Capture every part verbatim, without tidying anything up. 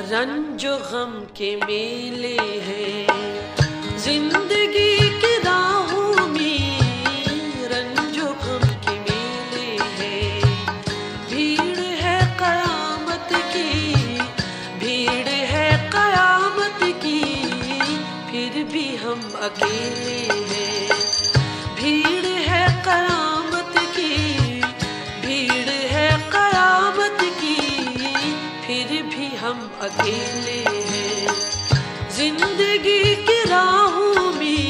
रंजो गम के मेले हैं जिंदगी की राहों में, रंजो गम के मेले हैं। भीड़ है कयामत की, भीड़ है कयामत की, फिर भी हम अकेले हैं। भीड़ है कयामत की, भीड़ है कयामत की, फिर भी हम अकेले हैं जिंदगी की राहों में।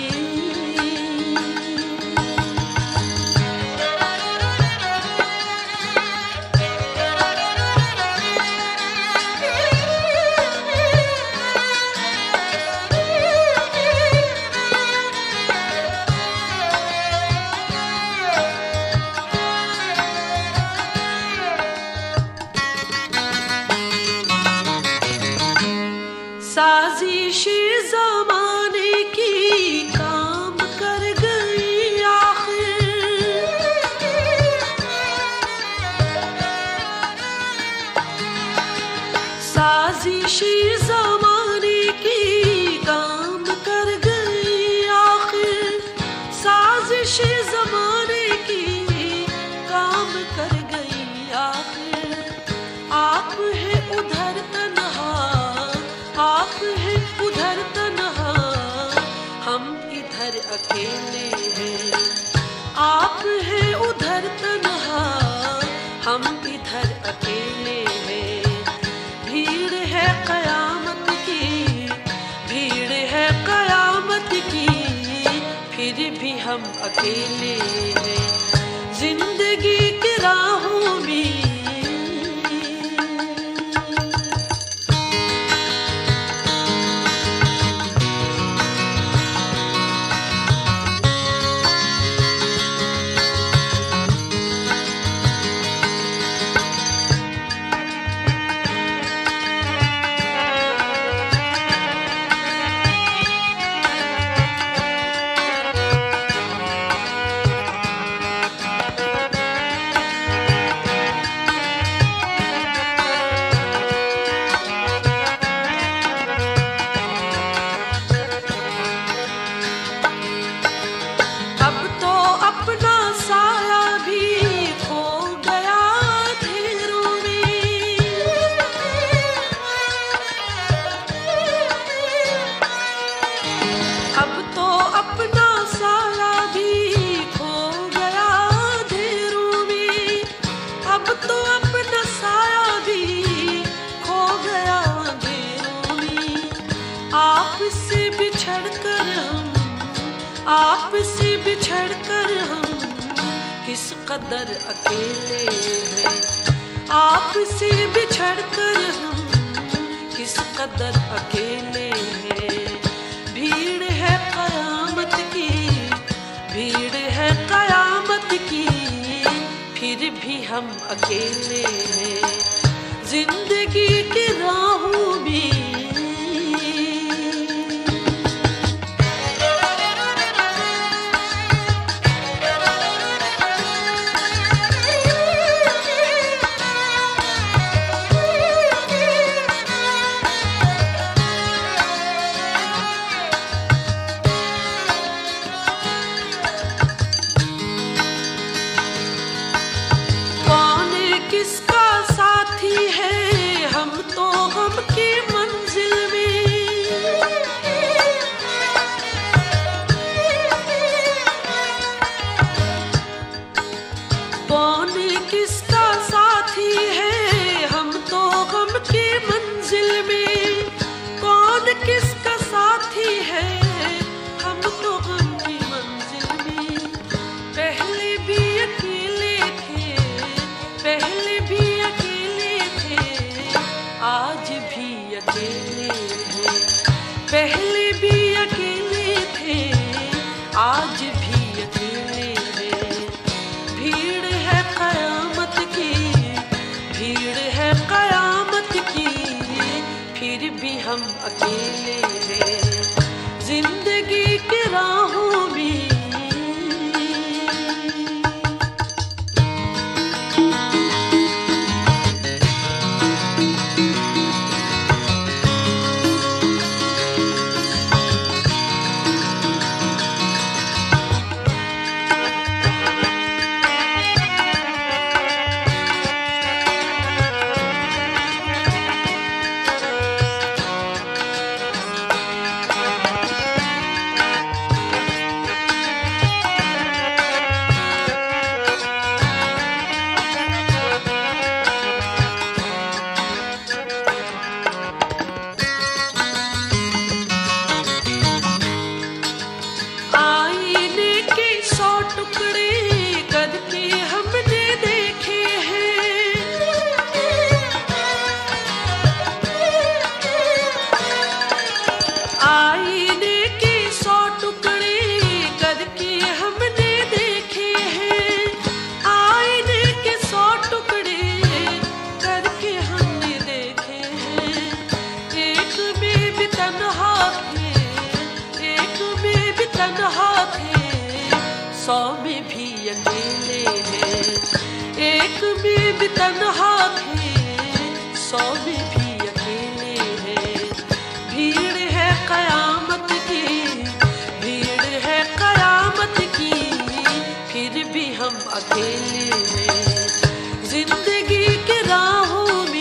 साजिशी ज़माने की काम कर गई आखिर, साजिशी ज़माने की काम कर गई आखिर, साजिशी ज़माने की काम कर गई आखिर। आप है उधर तन्हा, आप है उधर तन्हा, हम इधर अकेले हैं। आप है उधर तन्हा, हम इधर अकेले हैं। भीड़ है कयामत की, भीड़ है कयामत की, फिर भी हम अकेले हैं जिंदगी की राहों में। आपसे बिछड़ कर हम, आपसे बिछड़ कर हम किस कदर अकेले हैं। आपसे बिछड़ कर हम किस कदर अकेले हैं। भीड़ है कयामत की, भीड़ है कयामत की, फिर भी हम अकेले हैं जिंदगी की राहों में। किसका साथी है हम तो हम की मंजिल में, कौन किसका साथी है हम तो हम की मंजिल में, कौन किसका साथी है हम तो हम की मंजिल में। पहले भी अकेले थे, पहले भी अकेले थे, आज भी अकेले हैं। पहले भी अकेले थे, आज भी अकेले हैं। भीड़ है कयामत की, भीड़ है कयामत की, फिर भी हम अकेले हैं जिंदगी की राहों में। भी अकेले हैं। एक में भी तन्हा थे, सौ में भी अकेले हैं। भीड़ है कयामत की, भीड़ है कयामत की, फिर भी हम अकेले हैं जिंदगी के राहों में।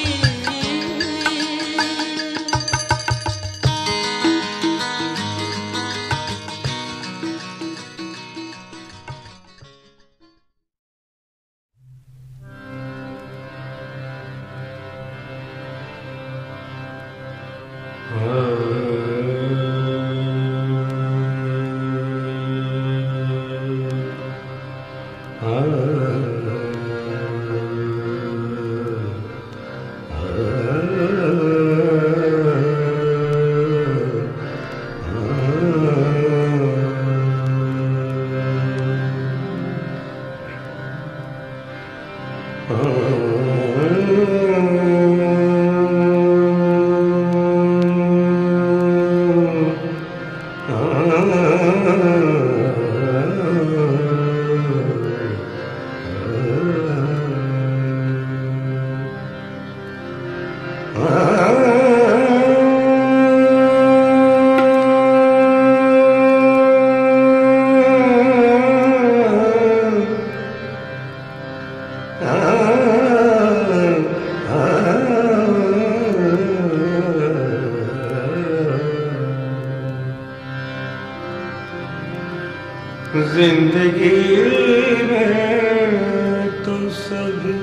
जिंदगी में तो सभी,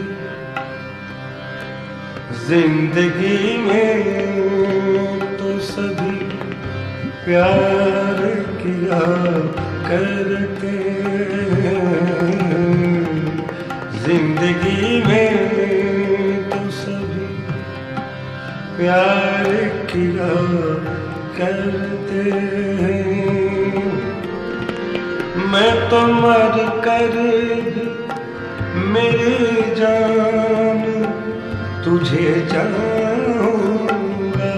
जिंदगी में तो सभी प्यार किया करते हैं। जिंदगी में तो सभी प्यार किया करते हैं। मैं तो मर कर मेरी जान तुझे चाहूँगा।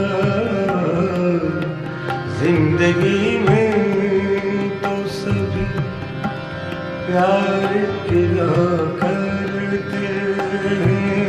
जिंदगी में तो सभी प्यार किया करते हैं।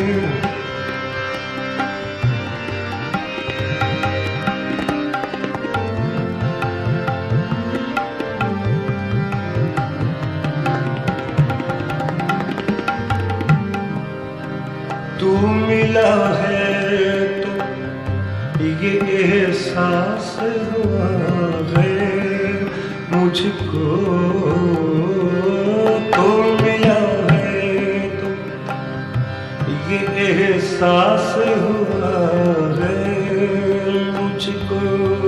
तू मिला है तो ये एहसास हुआ है मुझको। तू मिला है तो ये एहसास हुआ है मुझको।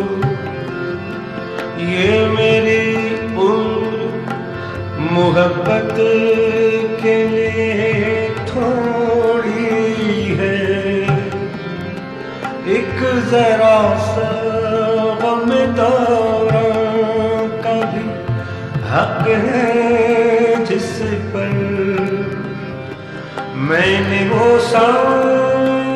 ये मेरी उम्र मोहब्बत के लिए थोड़ी है। एक जरा सा गम दौरा का भी हक है जिस पर मैंने वो सांस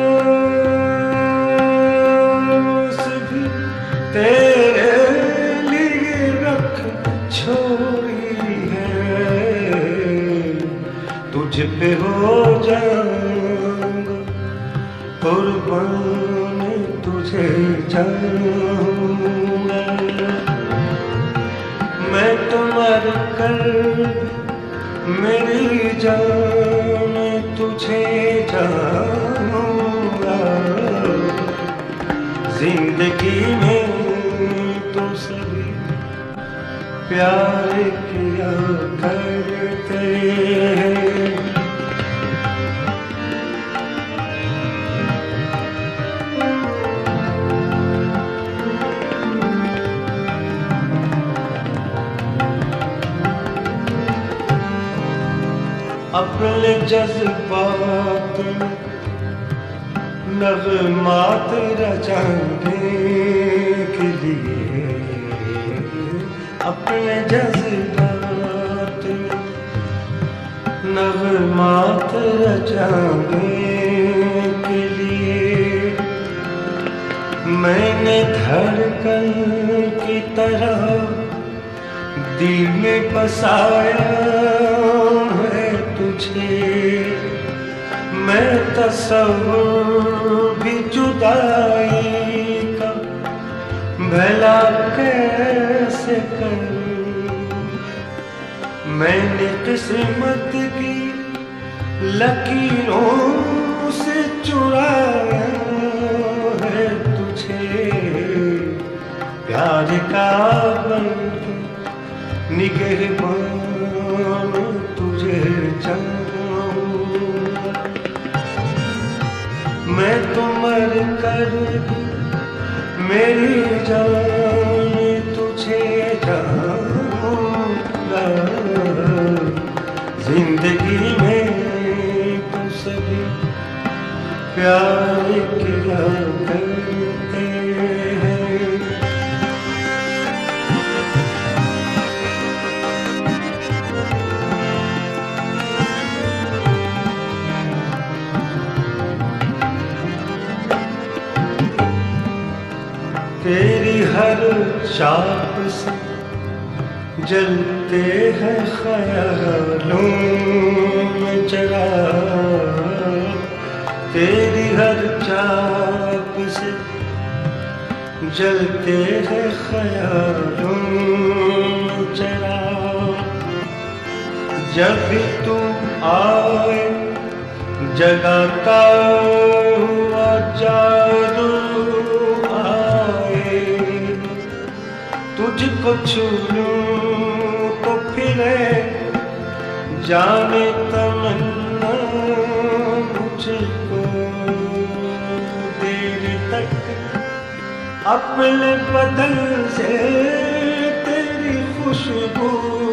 भी तेरे लिए रख छोड़ी है। तुझ पे हो जाऊंगा कुर्बान, तुझे जाऊंगा। मैं तो मर कर मेरी जान तुझे जाऊंगा। जिंदगी में तो सभी प्यार किया करते हैं। अपने जज्बात में नग़मात रचाने के लिए, अपने जज्बात में नग़मात रचाने के लिए मैंने धड़कन की तरह दिल में बसाया तुझे मैं तस्वीर भी जुदाई का भला कैसे करूं। मैंने किस्मत की लकीरों से चुराया है तुझे प्यार का बंधन निगहबान तुझे चाहूंगा। मैं तो मर कर भी मेरी जान तुझे चाहूंगा। जिंदगी में तो सभी प्यार किया करते हैं। तेरी हर चाप से जलते हैं ख्यालों में चिराग। तेरी हर चाप से जलते हैं ख्यालों में चिराग। जब भी तू आए जगाता हुआ जादू तुझको छू लूं तो फिरे जाने तमन्ना मुझको। देर तक अपने बदन से तेरी खुशबू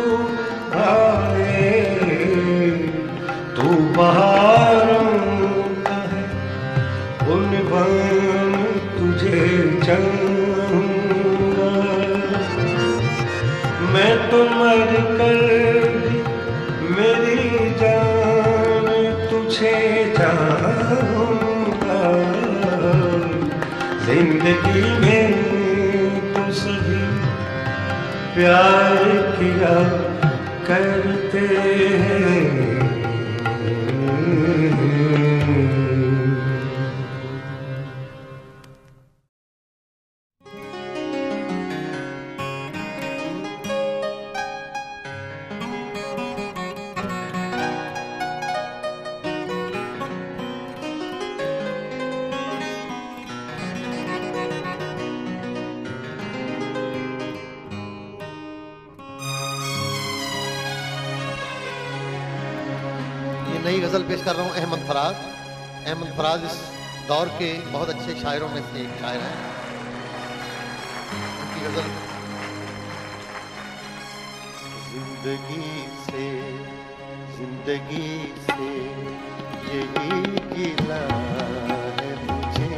आए। तू बहारों का है उन बान तुझे चाहूं। मैं तो मर कर भी मेरी जान तुझे चाहूंगा। जिंदगी में तो सभी प्यार किया करते हैं। नई गज़ल पेश कर रहा हूँ अहमद फराज। अहमद फराज इस दौर के बहुत अच्छे शायरों में से एक शायर हैं। उनकी गज़ल जिंदगी से जिंदगी से यही गिला है मुझे।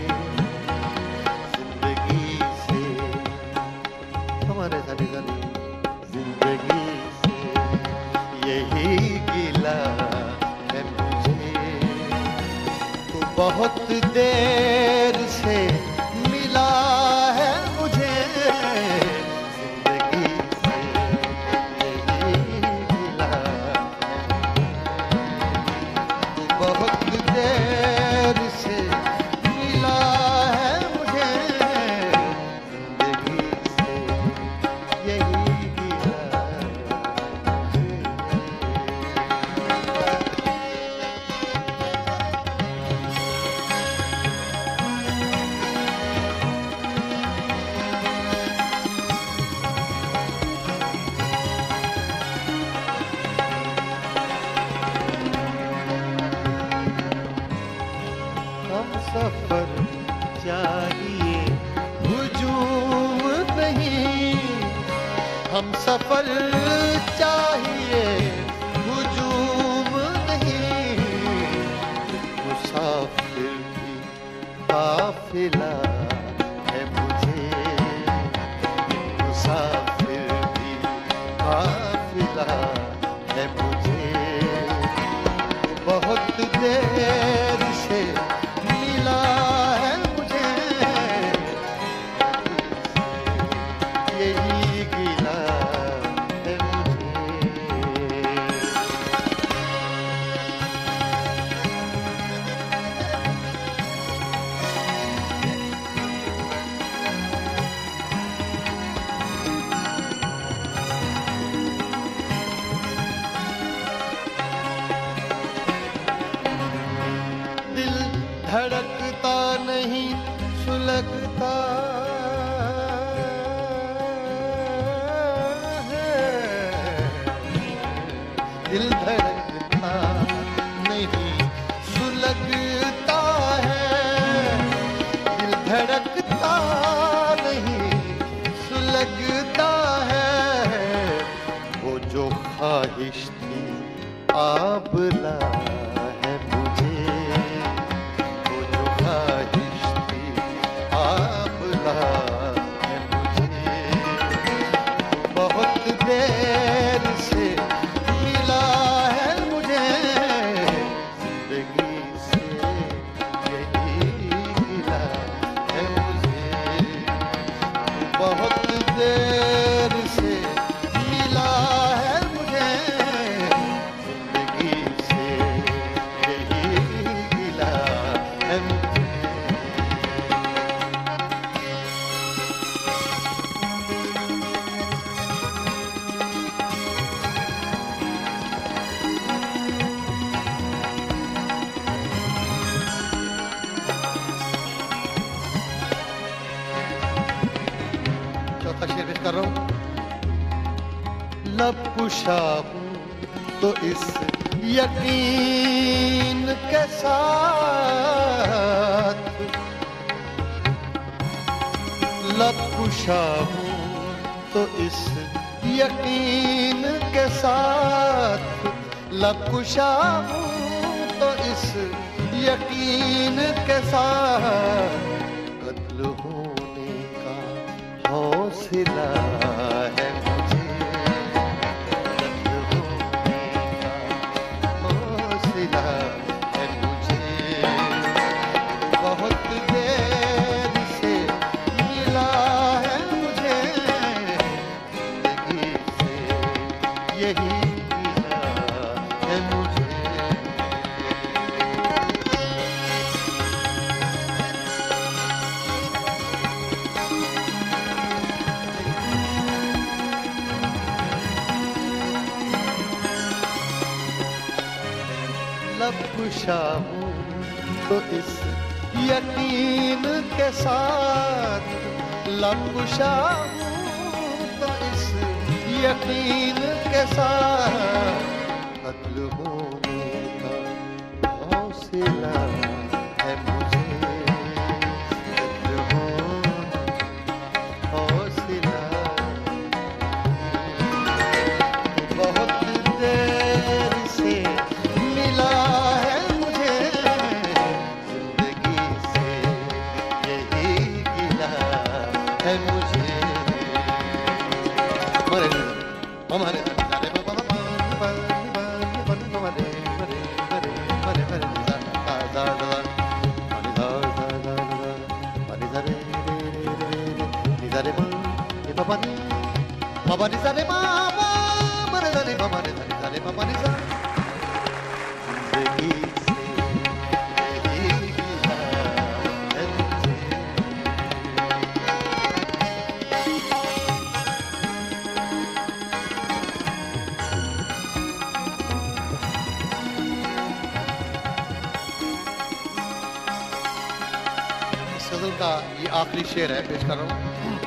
जिंदगी से हमारे सारे गाने जिंदगी से यही गिला बहुत देर से मिला है मुझे। जिंदगी से यही मिला। बहुत देर से मिला है मुझे। जिंदगी से यही मिला। सफर चाहिए हुजूम नहीं। हम सफर चाहिए हुजूम नहीं। मुसाफिर भी काफिला है मुझे। मुसाफिर भी काफिला है मुझे। बहुत देर से मिला धड़कता नहीं सुलगता है, दिल धड़कता नहीं सुलगता है, दिल धड़कता नहीं सुलगता है, वो जो ख्वाहिश थी आबला है मुझे, वो जो ख्वाहिश थी आबला है मुझे, बहुत देर से मिला है मुझे, जिंदगी से यही मिला है मुझे, बहुत देर से मिला है मुझे, जिंदगी से यही मिला है मुझे। चौथा शेर पेश कर रहा हूं। लब कुशा हूं तो इस यकीन के साथ, लब कुशा हूं तो इस यकीन के साथ, लब कुशा हूं तो इस यकीन के साथ, कत्ल होने का हौसला है मुझे, कत्ल होने का हौसला है मुझे, बहुत देर से मिला है मुझे, जिंदगी से यही मिला है मुझे। लब कुशा हूं तो इस यकीन के साथ, लब कुशा हूं तो इस यकीन के साथ, कत्ल होने का हौसला है मुझे, कत्ल होने का हौसला, बहुत देर से मिला है मुझे, जिंदगी से यही गिला है मुझे। मरे मरे जाने बाबा मरे मरे मरे मरे मरे मरे दा दा दा मरे दा दा दा मरे दा रे रे रे रे बाबा नी बाबा नी दा रे बाबा मरे दा रे बाबा रे दा रे बाबा नी दा, जिंदगी से यही गिला है मुझे। इस गजल का ये आखिरी शेर है, पेश कर रहा हूं।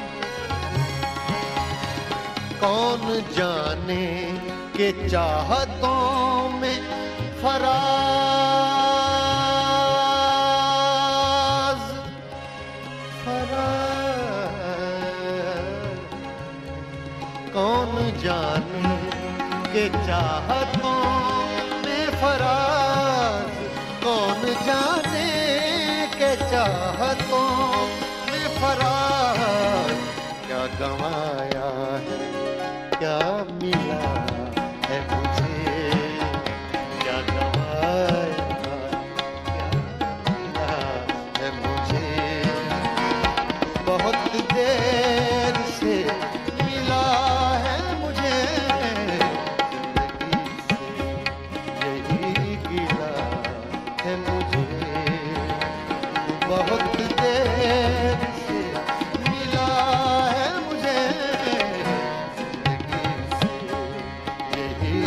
कौन जाने के चाहतों में फराज फराज, कौन जाने के चाहतों में फराज, कौन जाने के चाहतों में फराज, क्या गंवाया है क्या मिला है मुझे, क्या गंवाया क्या मिला है मुझे, बहुत देर से मिला है मुझे, जिंदगी से यही गिला है मुझे, बहुत देर से मिला है मुझे,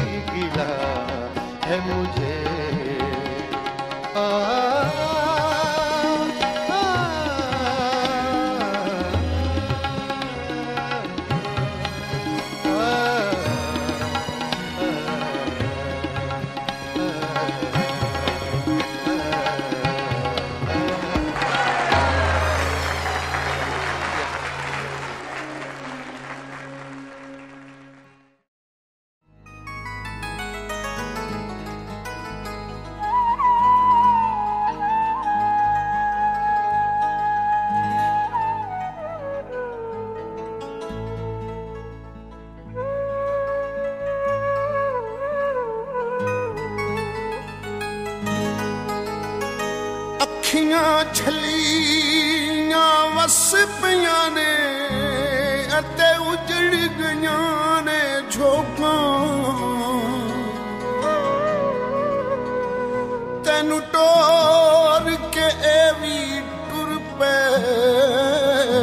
है मुझे। आ ਅੱਖੀਆਂ ਛਲੀਆਂ ਵਸ ਪਈਆਂ ਨੇ ਅਤੇ ਉਜੜ ਗਈਆਂ ਨੇ ਝੋਕਾਂ ਤੈਨੂੰ ਟੋਰ ਕੇ ਇਹ ਵੀ ਟੁਰ ਪਏ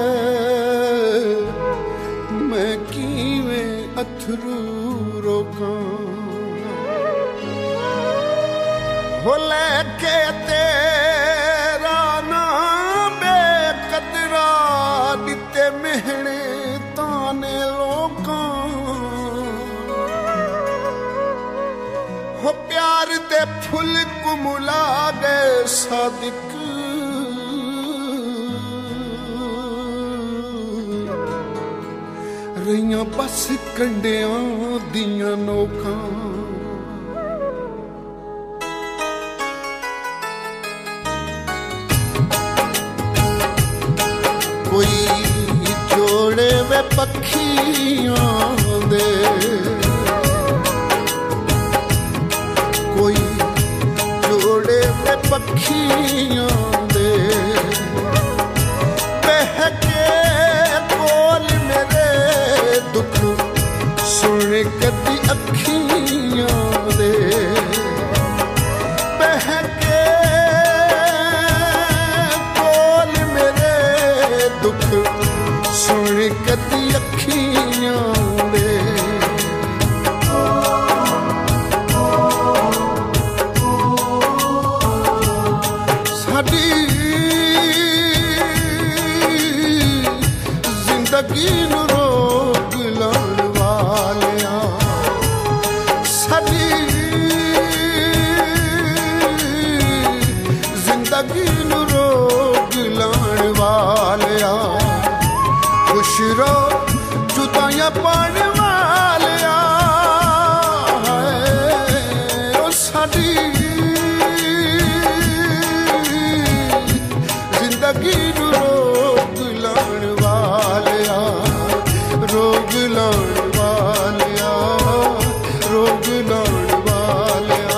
ਮੈਂ ਕਿਵੇਂ ਅਥਰੂ ਰੋਕਾਂ ਹੋ ਲੈ ਕੇ ਤੇਰਾ ਨਾਮ ਬੇਕਦਰਾ ਦਿੱਤੇ ਮਿਹਣੇ ਤਾਨੇ ਲੋਕਾਂ ਹੋ ਪਿਆਰ ਦੇ ਫੁੱਲ ਕੁਮਲਾ ਗਏ ਸਾਦਿਕ ਰਹੀਆਂ ਬਸ ਕੰਡਿਆਂ ਦੀਆਂ ਨੋਕਾਂ कोई जोड़े वे पखियां दे कोई जोड़े वे पखियां दे बहके कोल मेरे दुख सुन कदी अखियां दे बहके सुन कदी अखियां दे साडी जिंदगी नू रोग लाण वालिया साडी जिंदगी नू रोग लाण वालिया खुश रो जुदाइयां पाने वालिया ओ साडी जिंदगी नू रोग लाण वालिया रोग लाण वालिया रोग लाण वालिया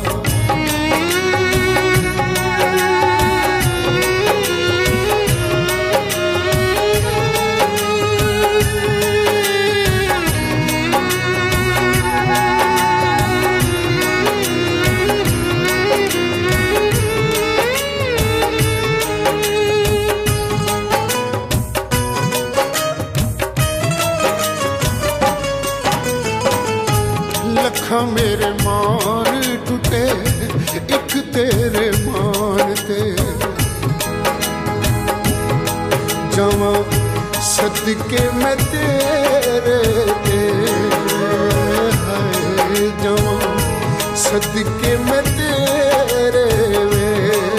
लखा मेरे मान टूटे एक तेरे मान ते जावा सदके मैं तेरे ते जावा सदके मैं तेरे वे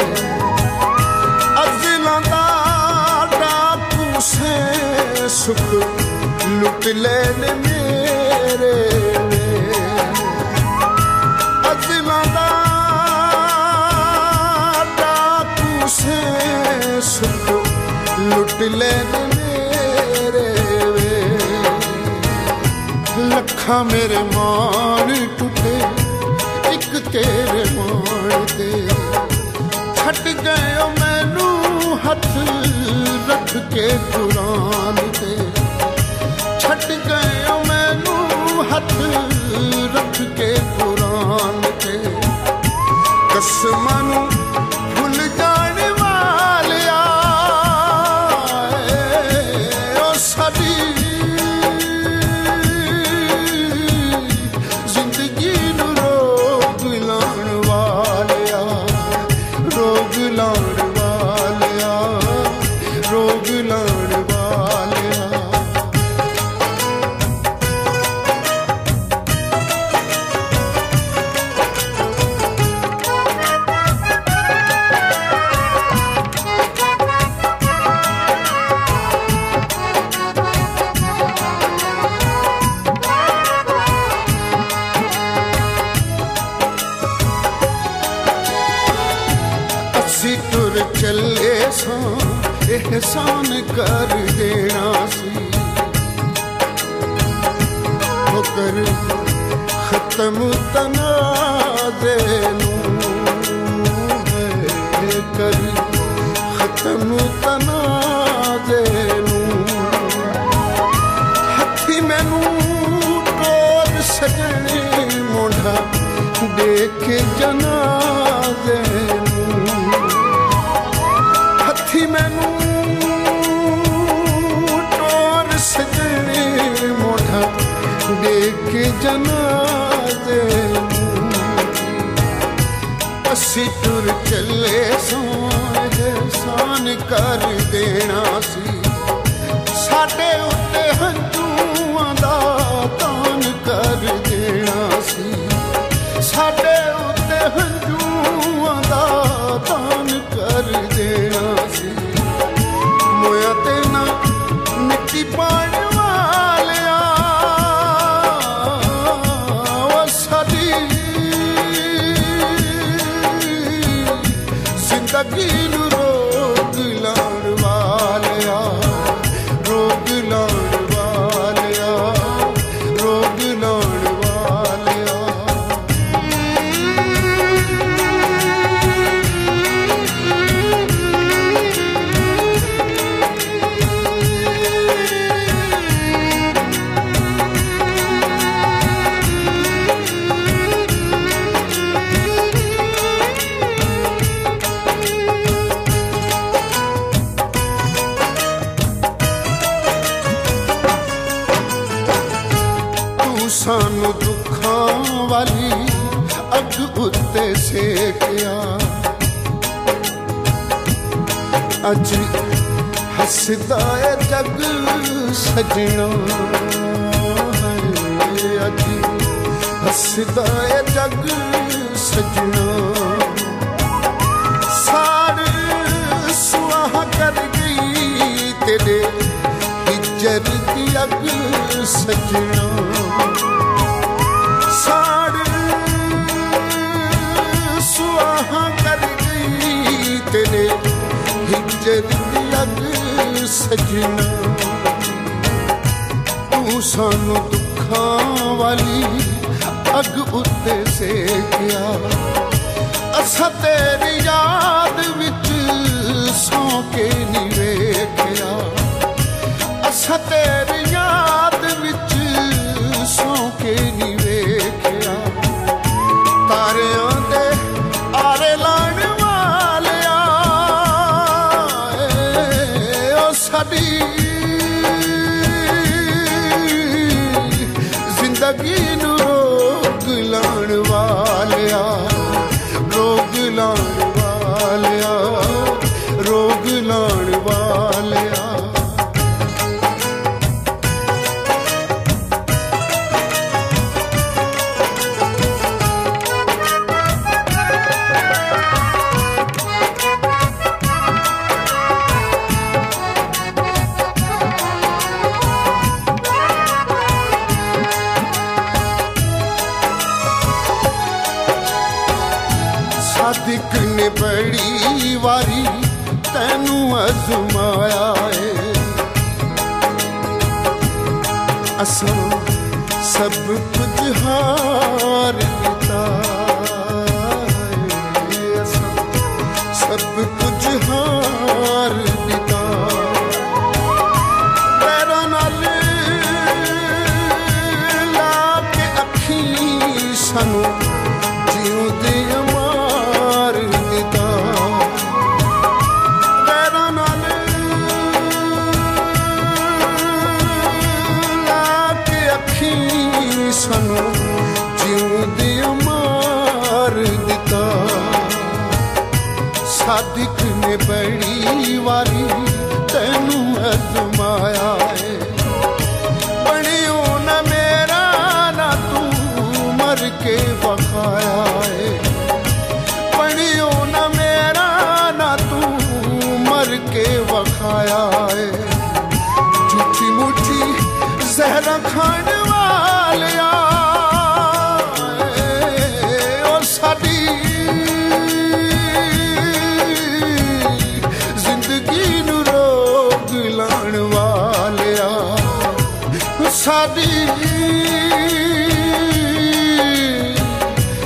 अज़लां दा डाकू से सुख लुट लेने मेरे सुख लुट लेने मेरे वे लखा मेरे मान टूटे एक तेरे मान ते छट गए मैनू हथ रख के कुरान ते छट गए मैनू हथ रख के कुरान ते कसमां नू भुल जाने वालिया ओ साडी जिंदगी नू रोग लाण वालिया रोग लाण वालिया रोग लाण वालिया चले सा एहसान कर देना सी होकर खत्म तनाज़े नू तनु तनाजे नूं हथी मैनू टोर सजने मोढ़ा देख जनाजे नूं हथी मैनू टोर सजने मोढ़ा देख जनाजे असी टुर चले सोए सान कर देना सी साडे उत्ते हंझूआं दा तान कर देना सी साडे उत्ते हंझूआं दा तान कर देना सी मोया ते ना मिट्टी पाने वालिया ओ साडी जिंदगी नू रोग लाण वालिया रोग लाण वालिया रोग लाण वालिया सानू दुखां वाली अग उत्ते सेकिया अज हसदा है जग सजना अज हसदा है जग सजना साड़ सुहा कर गई तेरे हिजर की अग सजना साड़ सुहा कर गई तेरे हिजर की अग सजना तू सानू दुखां वाली अग उत्ते सेकिया असा तेरी याद विच सौ के नी वेखिया असा तेरी याद विच सौ के नी वेखिया तारियां दे आरे लाण वालिया ओ साडी जिंदगी नू रोग लाण वालिया रोग लाण वालिया रोग लाण वालिया सादिक ने बड़ी वारी तैनू अजमाया है असा सब कुछ हार दिता असा सब कुछ हार दिता पैरां नाल ला के अखी सानू जिउंदे मार दिता पैरां नाल ला के अखी सानू जिउंदे मार दिता सादिक ने बड़ी वारी तैनू अजमाया है बनियो न मेरा ना तू मर के बखाया है बनियो न मेरा ना तू मर के बखाया है झूठी मूठी जहरा खाने वालिया और साडी जिंदगी नू रोग लाण वालिया साडी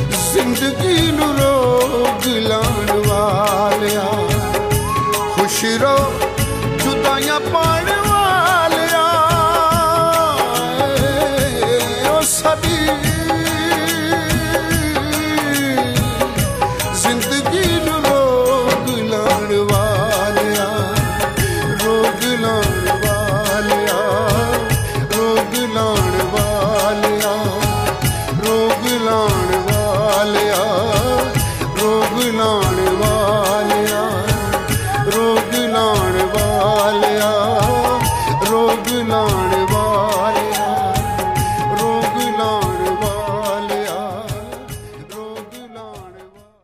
जिंदगी नू रोग लाण वालिया खुश हीरो जुदाइयां पाने वालिया ओ साडी जिंदगी नू रोग लाण वालिया रोग लाण वालिया रोग लाण वालिया रोग लाण वालिया रोग लाण वालिया रोग लाण वालिया रोग लाण वालिया रोग लाण वालिया रोग लाण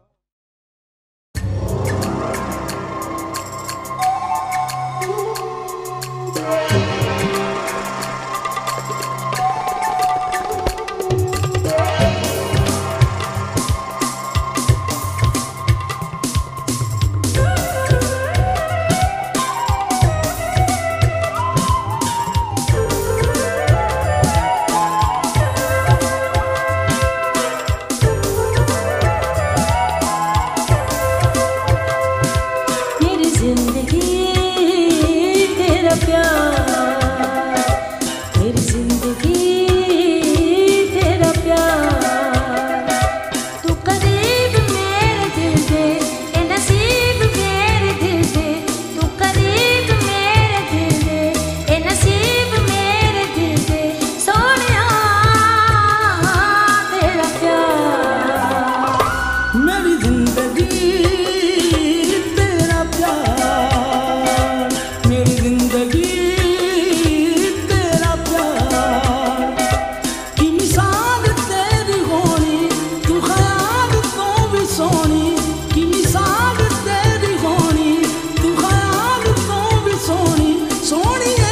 मेरी जिंदगी तेरा प्यार, मेरी जिंदगी तेरा प्यार। तू करीब मेरे दिल दे, ए नसीब मेरे दिल दे। तू करीब मेरे दिल दे, ए नसीब मेरे दिल दे। सोनिया तेरा प्यार, मेरी जिंदगी तेरा प्यार, मेरी जिंदगी तेरा प्यार। की मिसाल तेरी होनी, तू ख्याल तो भी सोनी। की मिसाल तेरी होनी, तू ख्याल तो भी सोनी। सोनी है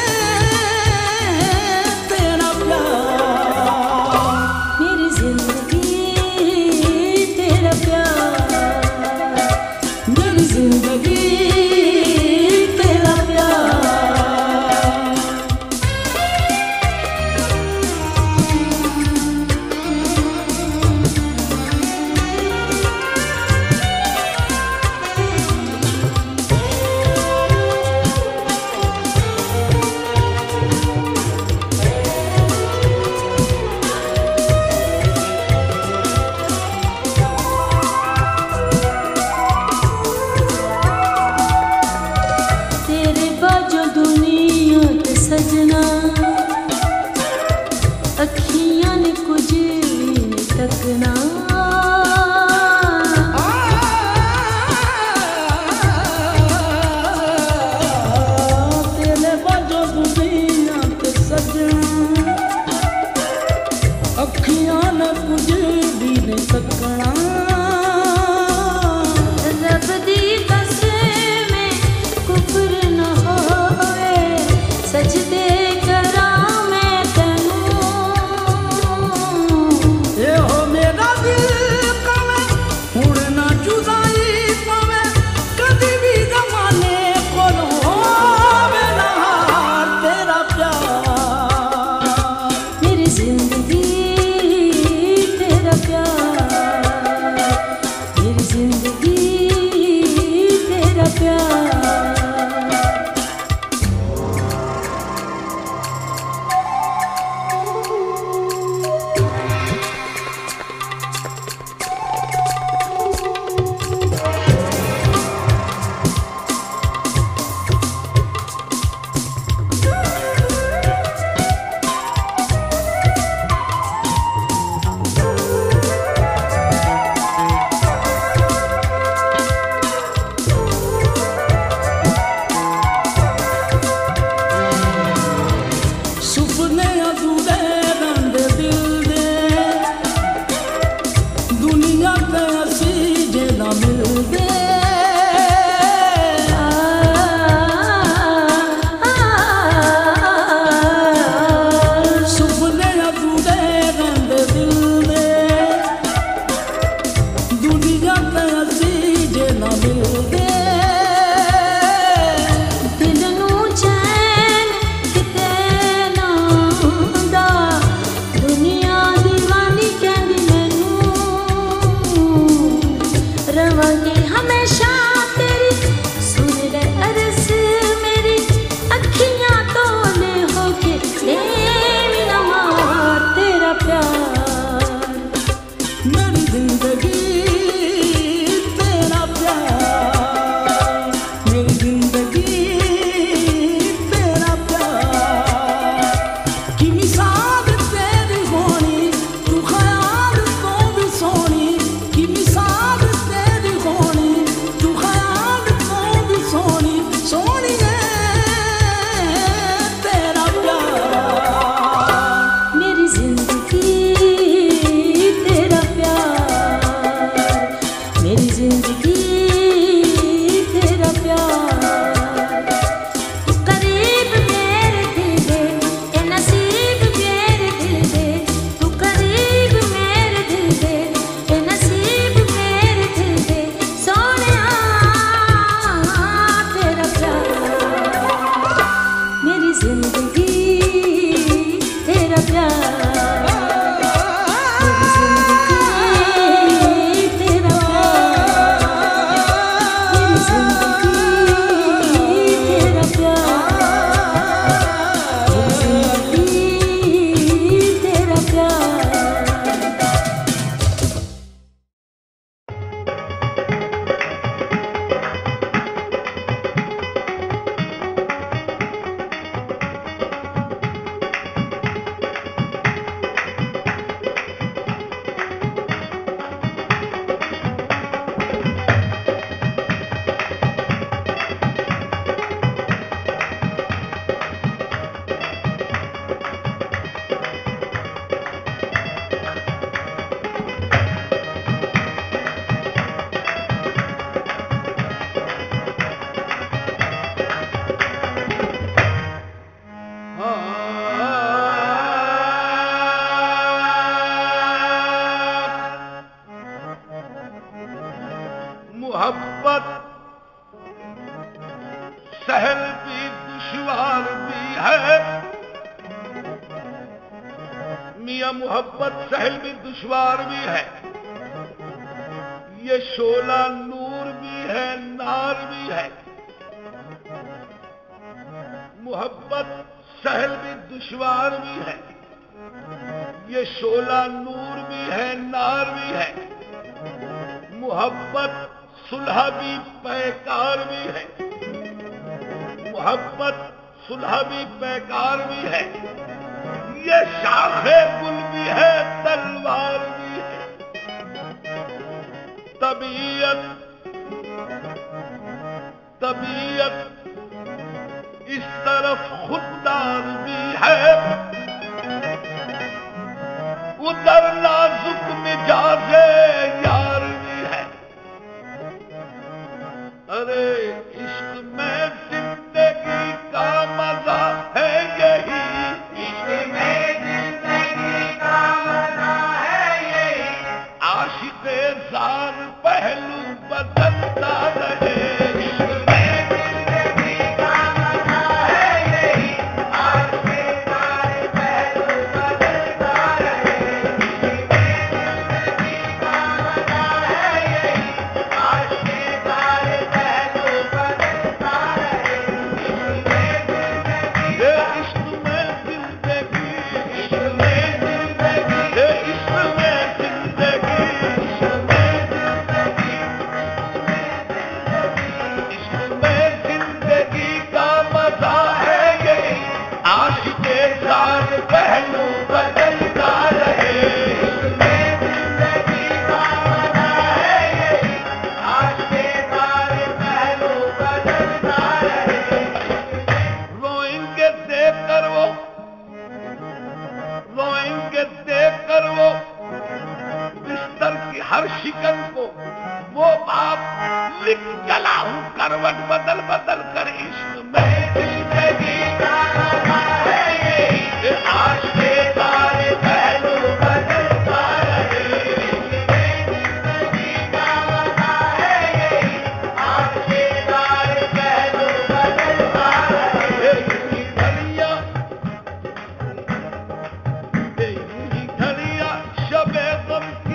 तेरा प्यार, मेरी जिंदगी तेरा प्यार, मेरी जिंदगी तेरा प्यार। तेरे बाजो दुनिया ते सजना। अखियां ने कुछ भी नहीं तकना। तेरे बाजो दुनिया ते सजना, अखियां ने कुछ भी नहीं तकना। रब दी कसम कुफर न होए, सजदे करा मैं तैनू। ए हो मेरा दिल कवे हुण ना जुदाई पवे, कदी भी जमाने कोलों होवे ना हार तेरा प्यार। मेरी जिंदगी तेरा प्यार, मेरी जिंदगी तेरा प्यार। सुपने अधूरे रंग दिल दे, दुनिया ते असी जे ना मिलदे। सुपने अधूरे रंग दिल दे, दुनिया ते असी जे ना मिलदे। दिल नू चैन किते ना हुंदा, दुनिया दीवानी कहंदी मैनू। रवांगी हमेशा तेरी, सुन ले अरज़ मोहब्बत सहल भी दुश्वार भी है मियां, मोहब्बत सहल भी दुश्वार भी है। ये शोला नूर भी है, नार भी है। मोहब्बत सहल भी दुश्वार भी है, ये शोला नूर भी है, नार भी है। मोहब्बत सुलह भी पैकार भी है, मोहब्बत सुलह भी पैकार भी है। ये शाखे गुल भी है, तलवार भी है। तबीयत तबीयत इस तरफ खुददार भी है, उधर नाजुक मिजाजे यार भी है। अरे इश्क में जिंदगी का मजा है यही, इश्क में जिंदगी का मजा है यही। आशिक़े ज़ार पहलू बदलता रहे, हर शिकन को वो बाप लिख चला हूं करवट बदल बदल कर। इश्क में जिंदगी का मजा है यही, आशिक़े सारे पहलू बदलता रहे। इश्क में जिंदगी का मजा है यही, आशिक़े सारे पहलू बदलता रहे। यूं ही घड़ियां यूं ही घड़ियां शबे गम की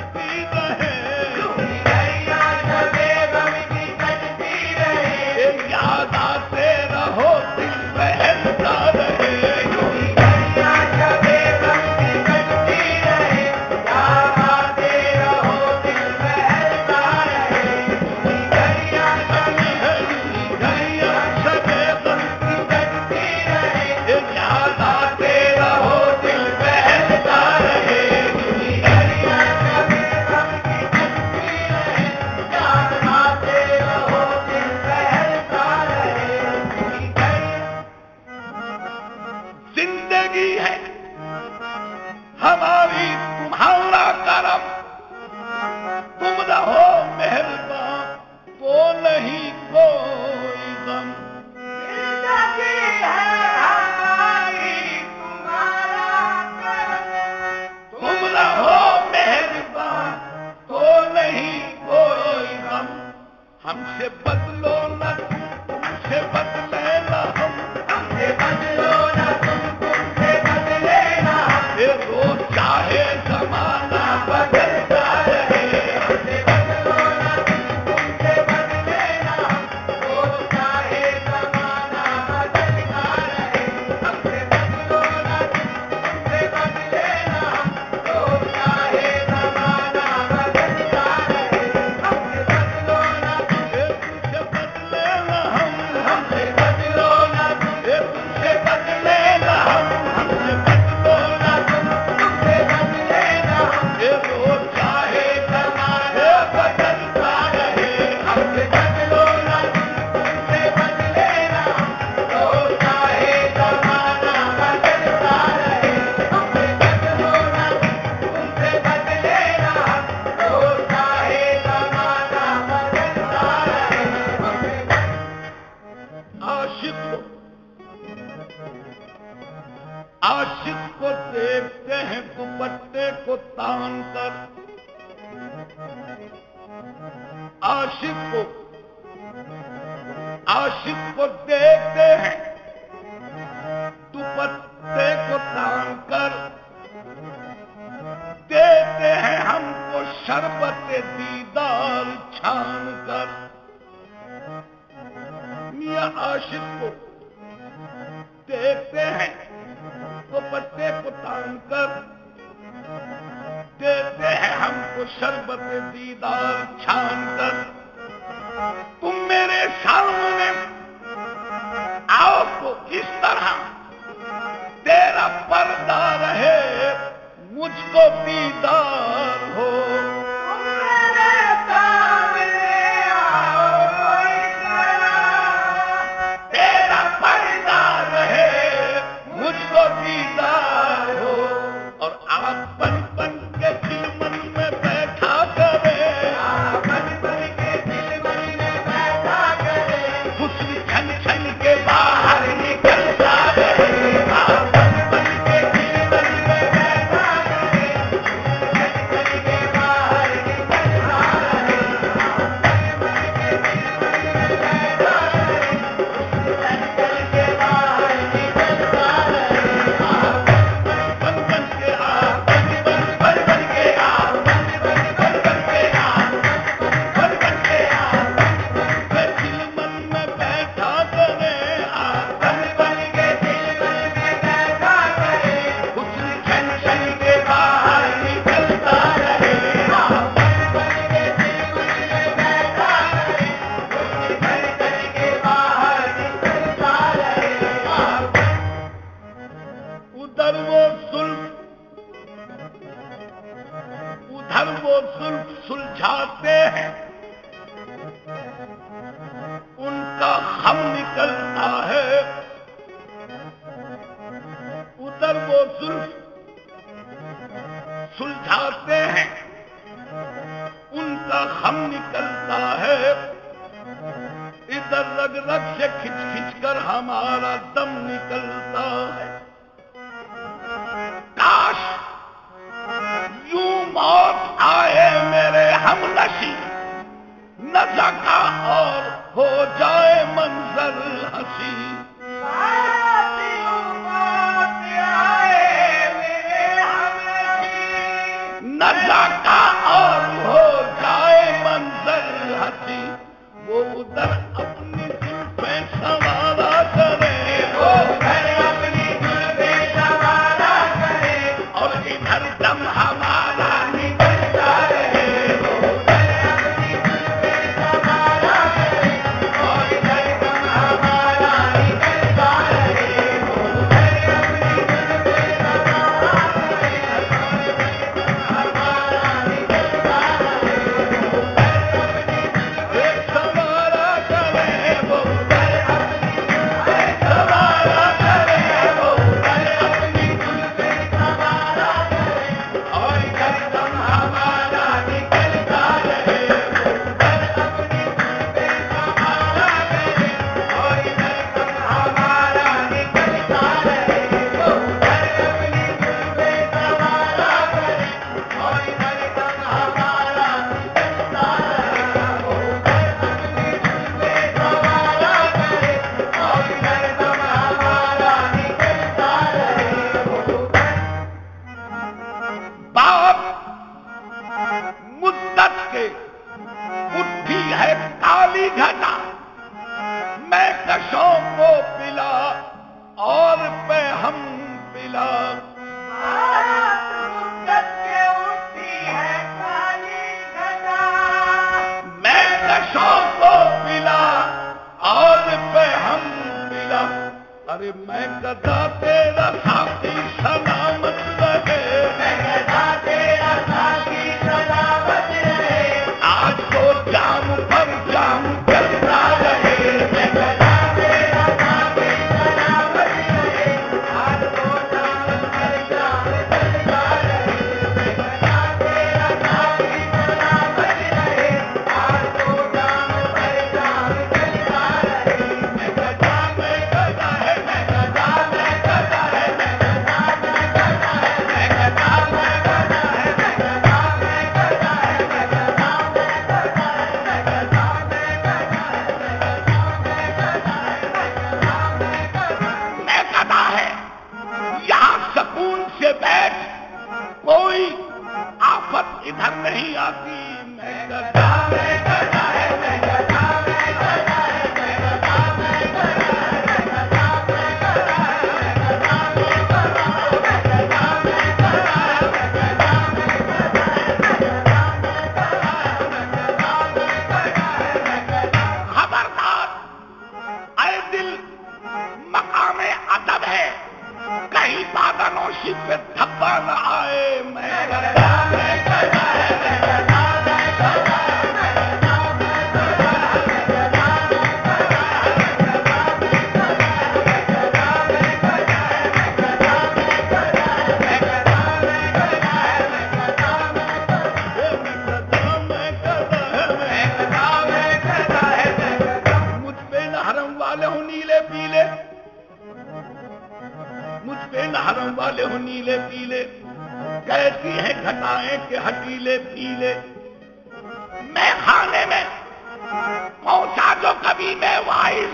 याद आते रहो दिल बहलता रहे। जिंदगी है हमारी तुम्हारा करम, तुम रहो मेहरबान तो नहीं कोई गम। जिंदगी है हमारी तुम्हारा करम, तुम रहो मेहरबान तो नहीं कोई गम। हमसे बदलो न तुम, तुमसे बदले न हम, हमसे बदलो न रोज चाहे जमाना बदलता रहे। हमसे बदलो ना तुमसे बदले ना, रोज चाहे जमाना बदलता रहे। हमसे बदलो ना तुमसे बदले ना, रोज चाहे जमाना बदलता रहे। हमसे बदलो ना तुमसे बदले ना हम, हमसे बदलो ना तुमसे बदले ना हम, हमसे बदलो ना रोज चाहे जमाना बदलता रहे। हमसे बदलो ना तुमसे बदले ना, रोज चाहे जमाना बदलता रहे। हमसे बदलो ना तुमसे बदले ना, रोज चाहे जमाना बदलता रहे। आशिक आशिक को देखते हैं दुपट्टे को तान कर, आशिक को आशिक को देखते हैं दुपट्टे को तान कर, देते हैं हमको शरबत दीदार छान कर। मियां आशिक को देखते हैं दुपट्टे को तान कर, देते हैं हमको शरबत दीदार छान कर। तुम मेरे सामने आओ तो इस तरह तेरा पर्दा रहे, मुझको दीदार हो। तुम मेरे सामने आओ तो इस तरह तेरा पर्दा रहे, मुझको दीदार हो। और आप बन बन के दिल मन में बैठा करे, आप बन बन के दिल मन में बैठा करे, हुस्न छन छन के बाहर निकलता रहे। आप बन बन के दिल मन में बैठा करे, छन छन के बाहर निकलता रहे। आप बन बन के दिल मन में बैठा करे, छन छन के बाहर निकलता रहे। आप बन बन के आप बन बन बन बन के आप बन बन बन बन के आप बन बन के आप के दिल मन में बैठा करे, आप बन बन के दिल मन में बैठा करे, हुस्न छन छन के बाहर निकलता रहे। आप बन बन के दिल मन में बैठा करे, हुस्न छन छन के बाहर निकलता रहे। आप उधर वो जुल्फ उधर वो जुल्फ सुलझाते हैं, उनका हम निकलता है। उधर वो जुल्फ सुलझाते हैं, उनका हम निकलता है। इधर रग रग से खिंच खिंच कर हमारा दम निकलता है। काश यूं मौत आए मेरे हमनशी, न जगा और हो जाए मंजर हंसी। काश यूं मौत आए मेरे हमनशी, न जगा और हो जाए मंजर हंसी। वो उधर अपनी जुल्फें संवारा करे, वो उधर अपनी जुल्फें संवारा करे, और इधर दम हमारा निकलता रहे। वो उधर अपनी जुल्फें संवारा करे, और इधर दम हमारा निकलता रहे। वो उधर अपनी जुल्फें संवारा करे, और इधर दम हमारा निकलता रहे। वो उधर अपनी जुल्फें संवारा करे, वो उधर अपनी जुल्फें संवारा करे, वो उधर अपनी जुल्फें संवारा करे, और इधर दम हमारा निकलता रहे। वो उधर अपनी जुल्फें संवारा करे, और इधर दम हमारा निकलता रहे। वो उधर अपनी जुल्फें संवारा करे, और इधर दम हमारा निकलता रहे। वो उधर अपनी जुल्फें संवारा करे, और इधर दम हमारा निकलता रहे। बाप मुद्दत के उठी है काली घटा, मैं कशों को पिला और पे हम पिला। मुद्दत के उठी है काली घटा, मैं कशों को पिला और पे हम पिला। अरे मैं गधा तेरा साथी सलामत रहे, मैं गधा तेरा साथी सलामत रहे, आज तो जाम पर जाम चलता रहे। मैं गधा तेरा साथी सलामत रहे, आज तो जाम पर जाम चलता रहे। मैं गधा तेरा साथी सलामत रहे, आज तो जाम पर जाम चलता रहे। मैं गधा मैं गधा है, मैं गधा मैं मैं गधा मैं गधा है मैं गधा मैं गधा है मैं गधा मैं गधा है मैं गधा मैं गधा है मैं गधा मैं गधा है मैं गधा मैं गधा है मैं गधा मैं गधा है मैं गधा। खबरदार ऐ दिल मकामे अदब है कहीं बादनोशी पे धब्बा न आए। मैं गधा मैं गधा है मैं गधा मैं गधा है मैं गधा मैं गधा है मैं गधा मैं गधा है मैं गधा मैं गधा है मैं गधा मैं गधा है मैं गधा मैं गधा है मैं गधा मैं गधा है मैं गधा मैं गधा है मैं गधा मैं गधा है मैं गधा। मुझ पे न हरम वाले हो नीले पीले, मुझ पे न हरम वाले हो नीले पीले, कैसी है घटाएं के हटीले पीले। मैं खाने में पहुंचा जो कभी मैं वाइस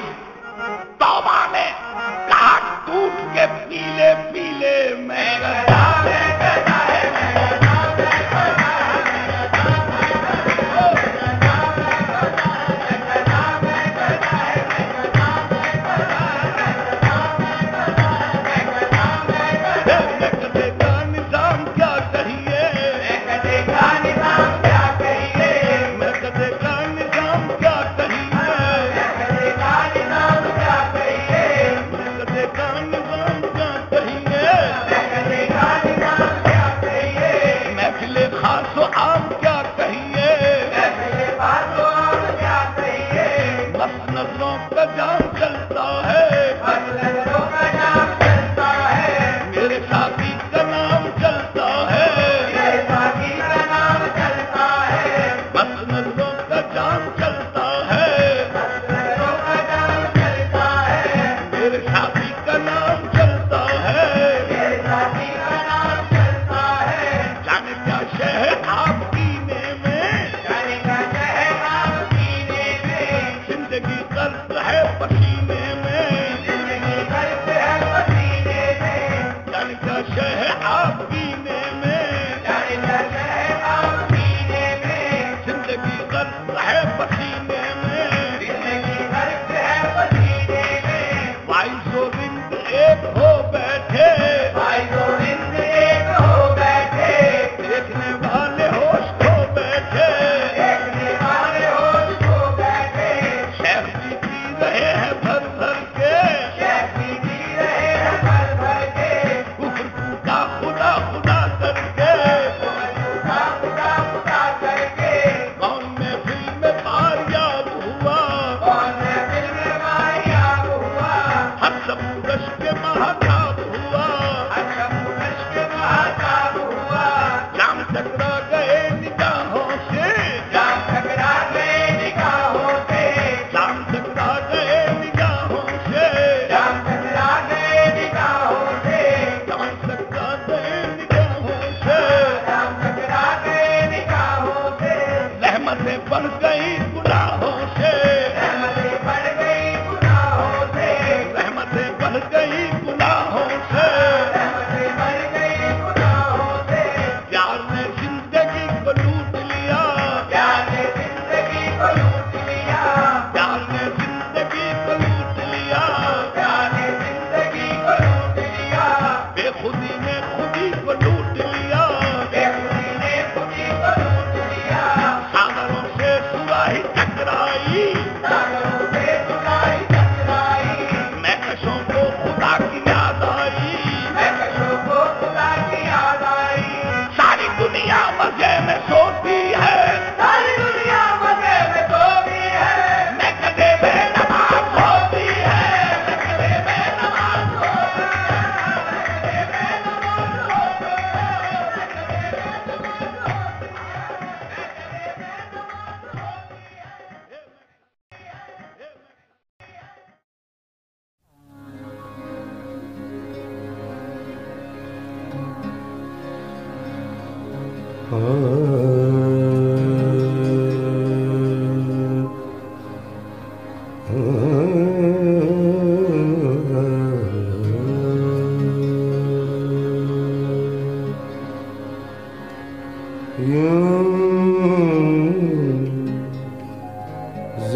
तौबा में काट टूट के पीले पीले। मैं गधा मैं गधा है मैं गधा मैं गधा है मैं गधा मैं गधा है मैं गधा मैं गधा है मैं गधा मैं गधा है मैं गधा मैं गधा है मैं गधा मैं गधा है मैं गधा मैं गधा। मैं गधे का निजाम क्या कहिए, मैं गधे का निजाम क्या कहिए, मैं गधे का निजाम क्या कहिए, मैं गधे का निजाम क्या कहिए, मैं गधे का निजाम क्या कहिए, मैं गधे का निजाम क्या कहिए। महफिले खासो आम क्या कहिए, महफिले खासो आम क्या कहिए। बस नजरों का जाम चलता है, बस नजरों का जाम चलता है। मेरे साथी का नाम चलता है, मेरे साथी का नाम चलता है। बस नजरों का जाम चलता है, बस नजरों का जाम चलता है। मेरे साथी का नाम चलता है, मेरे साथी का नाम चलता है। जाने क्या शहर आप पीने में, जाने क्या शहर आप पीने में। जिंदगी कर्ज है पसीने में, जिंदगी कर्ज है पसीने में। जाने क्या शहर आप पीने में, जाने क्या शहर आप पीने में। जिंदगी कर्ज है पसीने में, जिंदगी कर्ज है पसीने में। बाईसो रिंद एक हो बैठे, बाईसो रिंद एक हो बैठे। देखने वाले होश खो बैठे, देखने वाले होश खो बैठे। शेख जी पी रहे हैं भर भर के, शेख जी पी रहे हैं भर भर के। कुफ्र टूटा खुदा खुदा करके, कुफ्र टूटा खुदा खुदा करके। कौन महफिल में बारियाब हुआ, कौन महफिल में बारियाब हुआ। हर सब रश के महाताब हुआ, हर सब रश के महाताब हुआ। जाम टकरा गए निगाहों से, जाम टकरा गए निगाहों से। जाम टकरा गए निगाहों से, जाम टकरा गए निगाहों से। जाम टकरा गए निगाहों से, जाम टकरा गए निगाहों से। रहमतें बढ़ गई गुनाहों से, रहमतें बढ़ गई गुनाहों से। रहमतें बढ़ गई गुनाहों से, रहमतें बढ़ गई गुनाहों से। प्यार ने जिंदगी को लूट लिया, प्यार ने जिंदगी को लूट लिया। प्यार ने जिंदगी को लूट लिया, प्यार ने जिंदगी को लूट लिया। बेखुदी ने खुदी को लूट लिया, बेखुदी ने खुदी को लूट लिया। सागरों से सुराही टकरा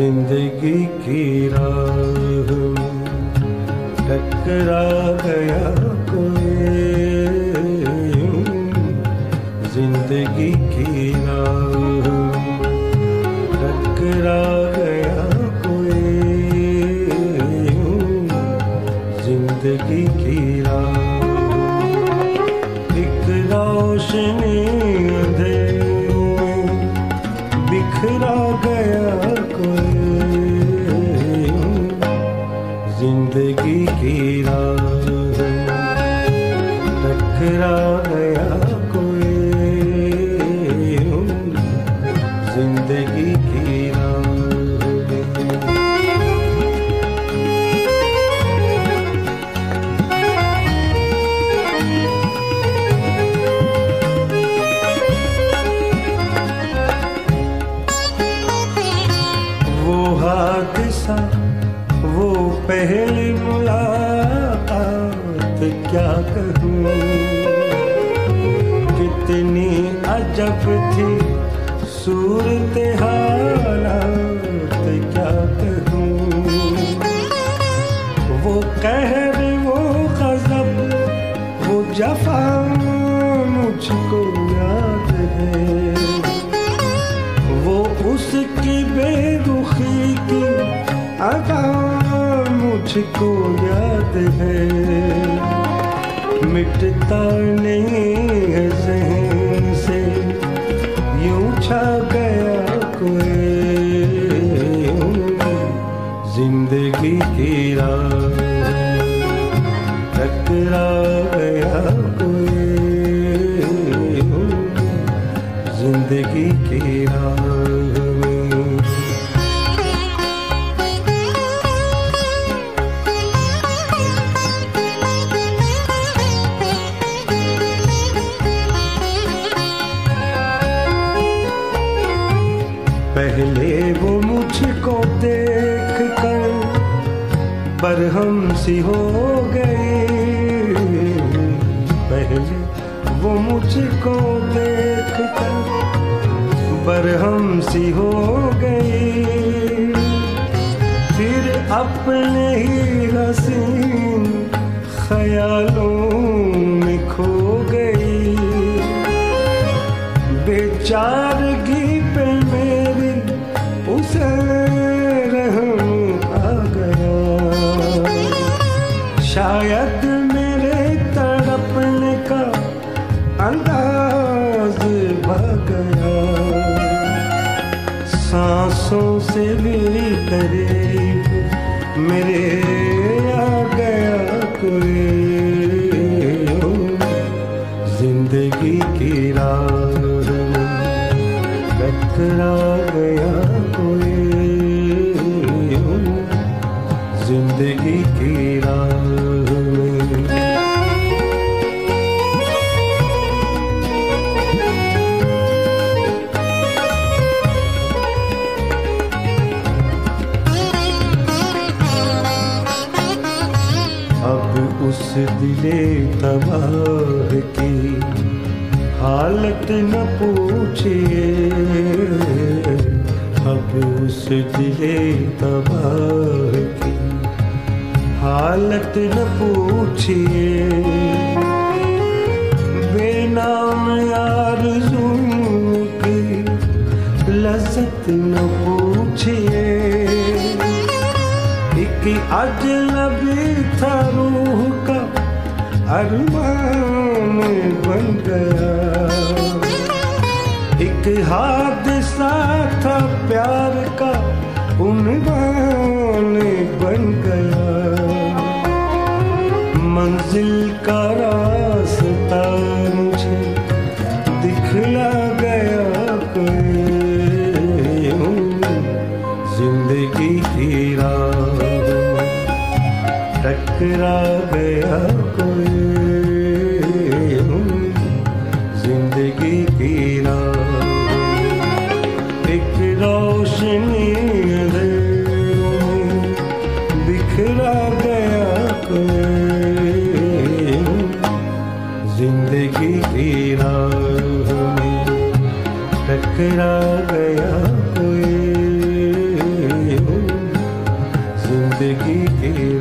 जिंदगी की राह में टकरा गया कोई, जिंदगी की राह में टकरा गया कोई, जिंदगी की राह एक रोशनी अंधेरे में बिखरा गया कोई, जिंदगी की राह टकरा गया कोई, जिंदगी की राह। वो हादसा वो पहली मुलाकात क्या कहूँ, कितनी अजब थी सूरत हालात क्या कहूँ, वो कहर वो गज़ब वो जफ़ा मुझको याद है, वो उसकी बेरुखी की अदा मुझको याद है, मिटता नहीं है ज़हन से यूं छा गया कोई, जिंदगी की राह टकरा गया कोई, जिंदगी की राह में। पहले वो मुझको देख कर बरहम सी हो गई, पहले वो मुझको देख कर बरहम सी हो गई, फिर अपने ही हसीन ख्यालों में खो गई, बेचारगी पे मेरी उसे रहम आ गया, शायद मेरे तड़पने का अंदाज भाग गया, सांसों से भी करीब मेरे आ गया कोई, जिंदगी की राह टकरा गया कोई, जिंदगी की राह में। अब उस दिले तबाह की हालत न पूछिए, अब उस दिले तबाह की हालत न पूछिए, बेनाम आरज़ू की लज़्ज़त न पूछिए, एक अजनबी था रूह का अरमान बन गया, एक हादसा था प्यार का उन्वान बन गया, मंजिल का रास्ता मुझे दिखला गया कोई, जिंदगी की राह टकरा गया कोई, जिंदगी की राह एक रोशनी अंधेरों में बिखरा गया कोई, जिंदगी की राह में टकरा गया कोई, की